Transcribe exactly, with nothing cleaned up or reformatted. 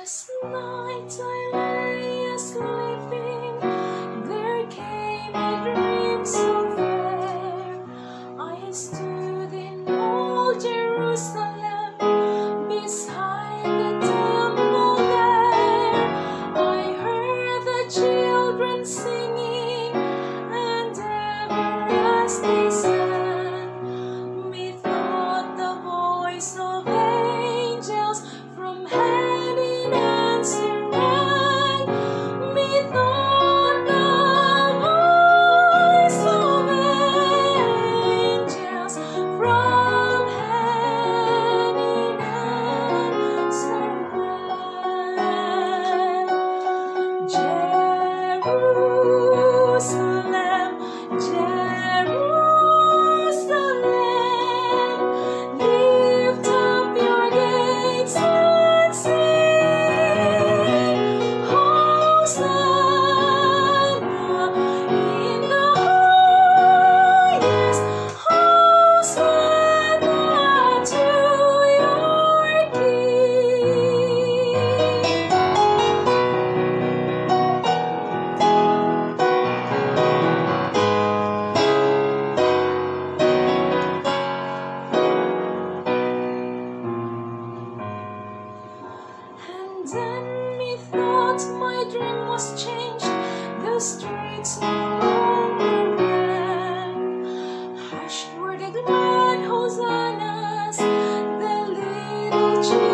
Last night I lay sleeping, there came a dream so fair. I stood in old Jerusalem, beside the temple there. I heard the children singing, and ever as they sang, methought the voice of angels from heaven. Then methought my dream was changed, the streets no longer rang. Hushed were the glad hosannas, the little children